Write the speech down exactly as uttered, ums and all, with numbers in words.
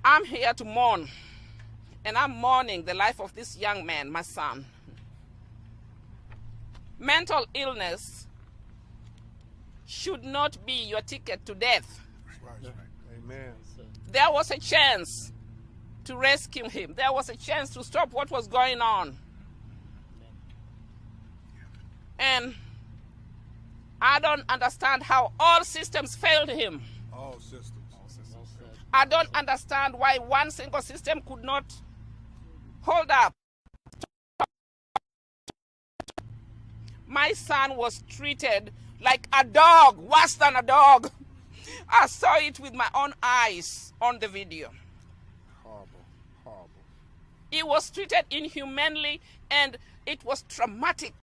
I'm here to mourn, and I'm mourning the life of this young man, my son. Mental illness should not be your ticket to death. Right. Amen. There was a chance to rescue him. There was a chance to stop what was going on. And I don't understand how all systems failed him. All systems. All systems. I don't understand why one single system could not hold up. My son was treated like a dog, worse than a dog. I saw it with my own eyes on the video. Horrible, horrible. He was treated inhumanely, and it was traumatic